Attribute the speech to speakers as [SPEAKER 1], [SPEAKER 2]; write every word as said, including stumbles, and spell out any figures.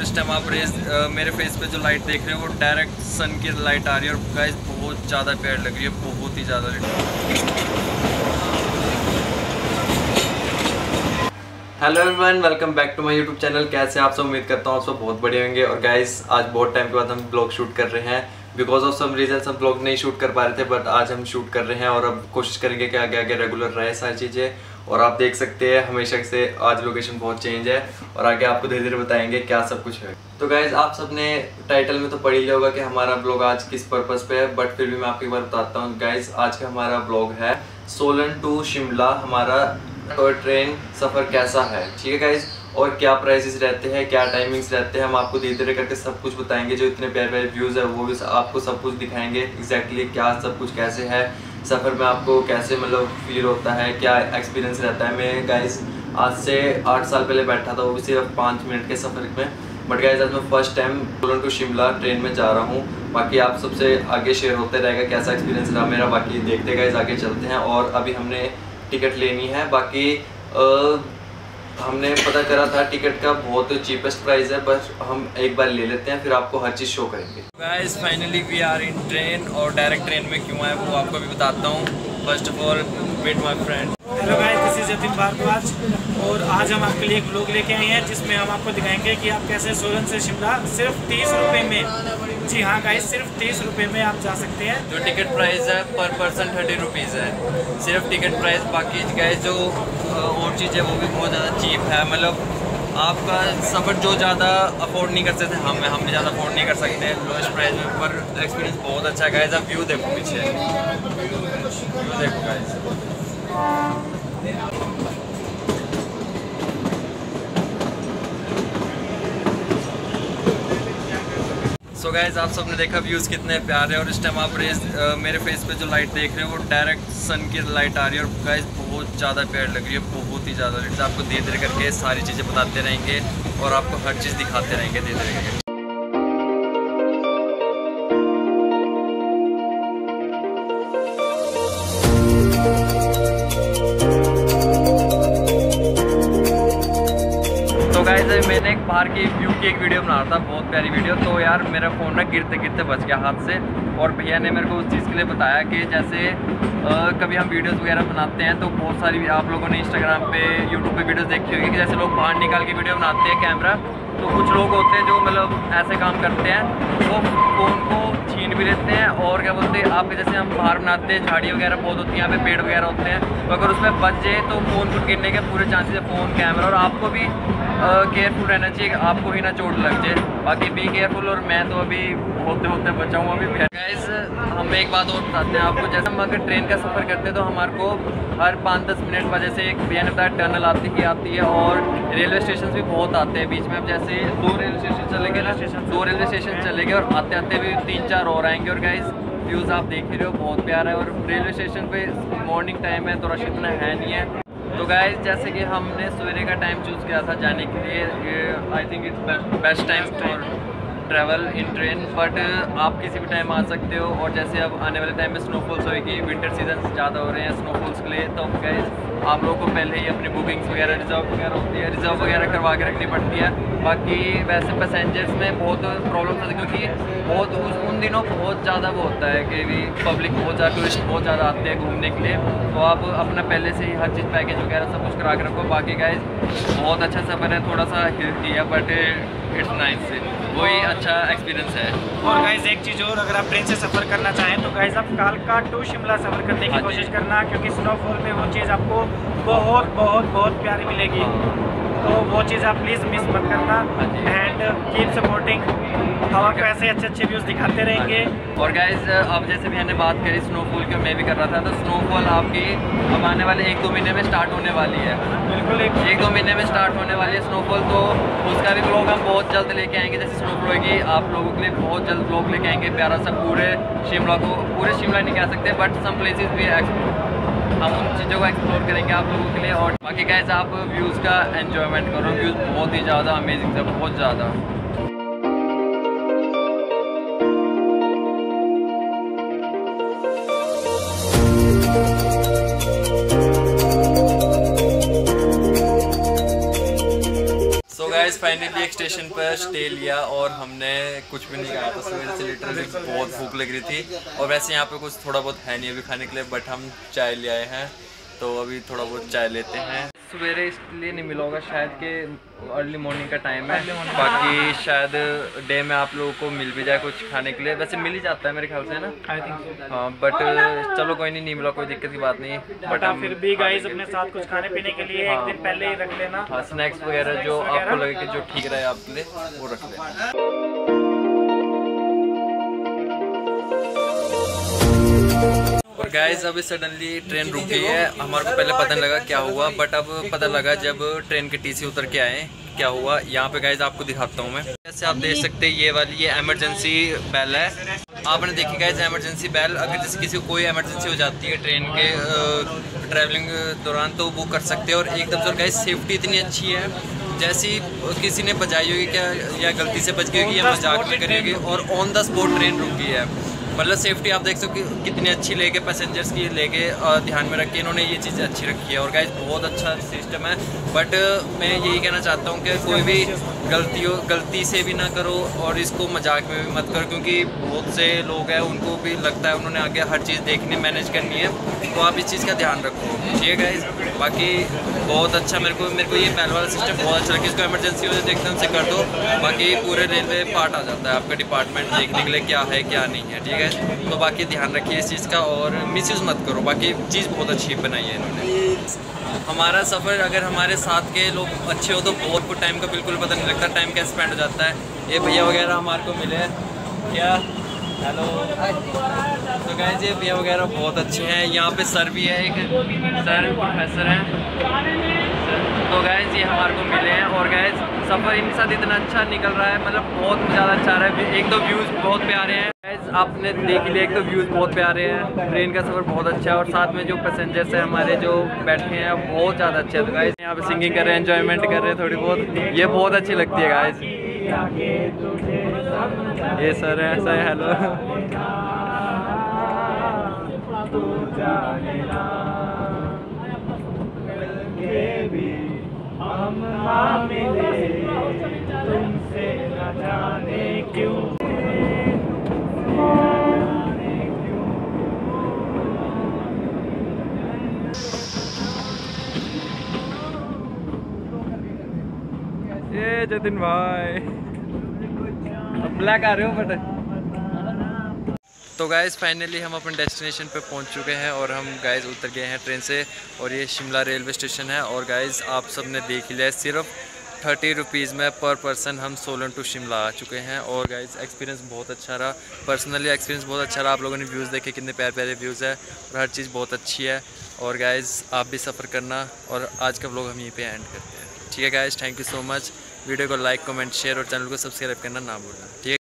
[SPEAKER 1] इस टाइम आप रेस मेरे फेस पे जो लाइट देख रहे हो वो डायरेक्ट सन की लाइट आ रही है और गाइस बहुत ज़्यादा प्यारी लग रही है, बहुत ही ज़्यादा। Hello everyone, welcome back to my YouTube channel. कैसे आप सब? उम्मीद करता हूँ आप सब बहुत बढ़िया होंगे। और गाइस आज बहुत टाइम के बाद हम ब्लॉग शूट कर रहे हैं। बिकॉज ऑफ सम रीजन हम ब्लॉग नहीं शूट कर पा रहे थे, बट आज हम शूट कर रहे हैं और अब कोशिश करेंगे कि आगे आगे रेगुलर रहे सारी चीज़ें। और आप देख सकते हैं हमेशा से आज लोकेशन बहुत चेंज है और आगे आपको धीरे धीरे बताएंगे क्या सब कुछ है। तो गाइज आप सब ने टाइटल में तो पढ़ ही लिया होगा कि हमारा ब्लॉग आज किस पर्पज़ पे है, बट फिर भी मैं आपको एक बार बताता हूँ। गाइज आज का हमारा ब्लॉग है सोलन टू शिमला, हमारा ट्रेन सफ़र कैसा है, ठीक है गाइज, और क्या प्राइसेस रहते हैं, क्या टाइमिंग्स रहते हैं, हम आपको धीरे धीरे करके सब कुछ बताएंगे। जो इतने प्यारे प्यारे व्यूज़ है वो भी आपको सब कुछ दिखाएंगे एग्जैक्टली क्या सब कुछ कैसे है सफ़र में, आपको कैसे मतलब फील होता है, क्या एक्सपीरियंस रहता है। मैं गाइज आज से आठ साल पहले बैठा था, वो भी सिर्फ पाँच मिनट के सफ़र में, बट गाइज आज मैं first time Solan to Shimla train में जा रहा हूँ। बाकी आप सबसे आगे शेयर होते रहेगा कैसा एक्सपीरियंस रहा मेरा। बाकी देखते गाइज आगे चलते हैं। और अभी हमने टिकट लेनी है। बाकी आ, हमने पता करा था टिकट का बहुत चीपेस्ट प्राइस है, बस हम एक बार ले लेते हैं फिर आपको हर चीज़ शो करेंगे। Guys finally we are in train, और डायरेक्ट ट्रेन में क्यों आए वो आपको भी बताता हूँ। First of all meet my friend.
[SPEAKER 2] Hello guys, this is Jatin Bhardwaj और आज हम आपके लिए एक व्लॉग लेके आए हैं जिसमें हम आपको दिखाएंगे कि आप कैसे सोलन से शिमला सिर्फ तीस रुपये में, जी हाँ गाइस, सिर्फ तीस रुपये में आप जा सकते हैं।
[SPEAKER 1] जो टिकट प्राइस है पर पर्सन थर्टी रुपीज़ है सिर्फ टिकट प्राइस। बाकी गाइस जो और चीज़ है वो भी बहुत ज़्यादा चीप है। मतलब आपका सफ़र जो ज़्यादा अफोर्ड नहीं कर सकते हम हम भी ज़्यादा अफोर्ड नहीं कर सकते लोएस्ट प्राइस में, पर एक्सपीरियंस बहुत अच्छा है गाइस। आप व्यू देखो पीछे, व्यू देखो गाइस। सो so गाइज आप सबने देखा व्यूज़ कितने प्यारे हैं, और इस टाइम आप रेस मेरे फेस पे जो लाइट देख रहे हो वो डायरेक्ट सन की लाइट आ रही है और गाइज बहुत ज़्यादा प्यारी लग रही है, बहुत ही ज़्यादा। आपको धीरे धीरे करके सारी चीज़ें बताते रहेंगे और आपको हर चीज़ दिखाते रहेंगे धीरे धीरे करके। तो गाइस मैंने एक बाहर की व्यू की एक वीडियो बना रहा था, बहुत प्यारी वीडियो। तो यार मेरा फ़ोन ना गिरते गिरते बच गया हाथ से, और भैया ने मेरे को उस चीज़ के लिए बताया कि जैसे आ, कभी हम वीडियोस वगैरह बनाते हैं तो बहुत सारी आप लोगों ने इंस्टाग्राम पे यूट्यूब पे वीडियोस देखी होगी कि जैसे लोग बाहर निकाल के वीडियो बनाते हैं कैमरा, तो कुछ लोग होते हैं जो मतलब ऐसे काम करते हैं, वो फ़ोन को छीन भी लेते हैं। और क्या बोलते हैं आपके जैसे हम बाहर बनाते हैं, झाड़ी वगैरह बहुत होती है, यहाँ पे पेड़ वगैरह होते हैं, तो अगर उसमें बच जाए तो फ़ोन को गिरने के पूरे चांसेस है, फ़ोन कैमरा। और आपको भी केयरफुल रहना चाहिए कि आपको ही ना चोट लग जाए। बाकी बी केयरफुल। और मैं तो अभी होते होते बचा हूँ अभी। गाइस हम एक बात और बताते हैं आपको, जैसे हम अगर ट्रेन का सफ़र करते हैं तो हमारे को हर पाँच दस मिनट बाद जैसे एक भैया ने बताया टनल आती ही आती है, और रेलवे स्टेशन भी बहुत आते हैं बीच में। अब जैसे दो रेलवे स्टेशन चले गए ना, दो रेलवे स्टेशन चले गए और आते आते भी तीन चार और आएंगे। और गाइस व्यूज़ आप देख ही रहे हो बहुत प्यारा है, और रेलवे स्टेशन पे मॉर्निंग टाइम है तो रश इतना है नहीं है। तो गाइस जैसे कि हमने सवेरे का टाइम चूज़ किया था जाने के लिए, I think it's best time for travel in train, but आप किसी भी टाइम आ सकते हो। और जैसे अब आने वाले टाइम में स्नोफॉल्स होएगी, विंटर सीजन ज़्यादा हो रहे हैं स्नोफॉल्स के लिए, तो गाइस आप लोगों को पहले ही अपनी बुकिंग्स वगैरह रिजर्व वगैरह होती है, रिजर्व वगैरह करवा के रखनी पड़ती है। बाकी वैसे पैसेंजर्स में बहुत प्रॉब्लम होती है क्योंकि बहुत उस उन दिनों बहुत ज़्यादा वो होता है कि भी पब्लिक बहुत ज़्यादा टूरिस्ट बहुत ज़्यादा आते हैं घूमने के लिए, तो आप अपना पहले से ही हर चीज़ पैकेज वगैरह सब कुछ करा के रखो। बाकी गाइस बहुत अच्छा सफ़र है, थोड़ा सा हिलती है बट इट्स नाइस, वही अच्छा एक्सपीरियंस है।
[SPEAKER 2] और गाइस एक चीज़ और, अगर आप ट्रेन से सफ़र करना चाहें तो गाइस आप कालका टू शिमला सफ़र करने की कोशिश करना, क्योंकि स्नोफॉल में वो चीज़ आपको बहुत बहुत बहुत प्यारी मिलेगी, तो वो चीज़ आप प्लीज़ मिस मत करना। एंड कीप सपोर्टिंग, हम आपको ऐसे अच्छे अच्छे व्यूज़ दिखाते रहेंगे।
[SPEAKER 1] और गाइस अब जैसे भी हमने बात करी स्नोफॉल की, मैं भी कर रहा था, तो स्नोफॉल आपकी अब आने वाले एक दो महीने में स्टार्ट होने वाली है।
[SPEAKER 2] बिल्कुल एक,
[SPEAKER 1] एक दो महीने में स्टार्ट होने वाली है स्नोफॉल, तो उसका भी ब्लॉग हम बहुत जल्द लेके आएंगे। जैसे स्नोफॉल होगी आप लोगों के लिए बहुत जल्द ब्लॉग लेके आएंगे प्यारा सा, पूरे शिमला को, पूरे शिमला नहीं कह सकते बट सम प्लेसेस भी हम उन चीज़ों को एक्सप्लोर करेंगे आप लोगों के लिए। और बाकी गाइस आप व्यूज़ का एंजॉयमेंट करो, व्यूज़ बहुत ही ज़्यादा अमेजिंग है, बहुत ज़्यादा। गाइस फाइनली एक स्टेशन पर स्टे लिया और हमने कुछ भी नहीं खाया था सवेरे से, लिटरली बहुत भूख लग रही थी। और वैसे यहाँ पे कुछ थोड़ा बहुत है नहीं अभी खाने के लिए, बट हम चाय ले आए हैं तो अभी थोड़ा बहुत चाय लेते हैं। सवेरे इसलिए नहीं मिला होगा शायद कि अर्ली मॉर्निंग का टाइम है, बाकी शायद डे में आप लोगों को मिल भी जाए कुछ खाने के लिए। वैसे मिल ही जाता है मेरे ख्याल से, है ना?
[SPEAKER 2] आई थिंक
[SPEAKER 1] हाँ, बट चलो कोई नहीं, नहीं मिला कोई दिक्कत की बात नहीं।
[SPEAKER 2] बट आप फिर भी गाइस अपने साथ कुछ खाने पीने के लिए एक दिन पहले ही रख लेना।
[SPEAKER 1] हाँ, स्नैक्स वगैरह जो आपको लगे कि जो ठीक रहे आपके लिए वो रख लेना। और गाइस अभी सडनली ट्रेन रुक गई है, हमारे को पहले पता नहीं लगा क्या हुआ, बट अब पता लगा जब ट्रेन के टीसी उतर के आए क्या हुआ। यहाँ पे गाइस आपको दिखाता हूँ मैं। जैसे आप देख सकते हैं ये वाली ये इमरजेंसी बेल है। आपने देखी गाइस इमरजेंसी बेल, अगर जैसे किसी को कोई इमरजेंसी हो जाती है ट्रेन के ट्रैवलिंग दौरान तो वो कर सकते हैं। और एकदम से गाइस सेफ्टी इतनी अच्छी है, जैसी किसी ने बजाई होगी क्या या गलती से बच गई होगी या मजाक में करी होगी, और ऑन द स्पॉट ट्रेन रुक गई है। मतलब सेफ्टी आप देख सकते हो कितनी अच्छी लेके पैसेंजर्स की लेके ध्यान में रख के इन्होंने ये चीज़ें अच्छी रखी है। और गाइस बहुत अच्छा सिस्टम है, बट मैं यही कहना चाहता हूँ कि कोई भी गलती हो गलती से भी ना करो और इसको मजाक में भी मत करो, क्योंकि बहुत से लोग हैं उनको भी लगता है उन्होंने आगे हर चीज़ देखनी मैनेज करनी है, तो आप इस चीज़ का ध्यान रखो, ठीक है गाइस। बाकी बहुत अच्छा मेरे को मेरे को ये पहले वाला सिस्टम बहुत अच्छा लगा, इसको इमरजेंसी हो जाए तो एकदम से कर दो, बाकी पूरे रेलवे पार्ट आ जाता है आपका डिपार्टमेंट देखने के लिए क्या है क्या नहीं है, ठीक है। तो बाकी ध्यान रखिए इस चीज़ का और मिसयूज़ मत करो, बाकी चीज़ बहुत अच्छी बनाई है इन्होंने। हमारा सफ़र अगर हमारे साथ के लोग अच्छे हो तो बहुत कुछ टाइम का बिल्कुल पता नहीं लगता, टाइम कैसे स्पेंड हो जाता है। ये भैया वगैरह हमारे को मिले क्या, हेलो। तो गाइस ये भैया वगैरह बहुत अच्छे हैं। यहाँ पे सर भी है, एक सर प्रोफेसर हैं। तो गाइस ये हमारे को मिले हैं और गाइस सफ़र इनके साथ इतना अच्छा निकल रहा है, मतलब बहुत ज़्यादा अच्छा रहा है। एक तो व्यूज़ बहुत प्यारे हैं गाइस, आपने देख लिया, एक तो व्यूज़ बहुत प्यारे हैं, ट्रेन का सफ़र बहुत अच्छा है और साथ में जो पैसेंजर्स हैं हमारे जो बैठे हैं बहुत ज़्यादा अच्छे हैं। तो गाइस यहाँ पे सिंगिंग कर रहे हैं, एंजॉयमेंट कर रहे हैं थोड़ी बहुत, ये बहुत अच्छी लगती है गाइस। ये सर है, ऐसा है, हेलो। हम ना मिले तुमसे न जाने क्यों। ये जतिन भाई ब्लैक आ रहे हो बट। तो गाइज़ फाइनली हम अपने डेस्टिनेशन पे पहुंच चुके हैं और हम गाइज़ उतर गए हैं ट्रेन से और ये शिमला रेलवे स्टेशन है। और गाइज़ आप सब ने देख लिया, सिर्फ थर्टी रुपीज़ में पर पर्सन हम सोलन टू शिमला आ चुके हैं। और गाइज़ एक्सपीरियंस बहुत अच्छा रहा, पर्सनली एक्सपीरियंस बहुत अच्छा रहा। आप लोगों ने व्यूज़ देखे कितने प्यारे प्यारे व्यूज़ है और हर चीज़ बहुत अच्छी है। और गाइज़ आप भी सफ़र करना और आज का व्लॉग हम यहीं पे एंड करते हैं, ठीक है guys. Thank you so much. Video को लाइक कमेंट शेयर और चैनल को सब्सक्राइब करना ना भूलना, ठीक है।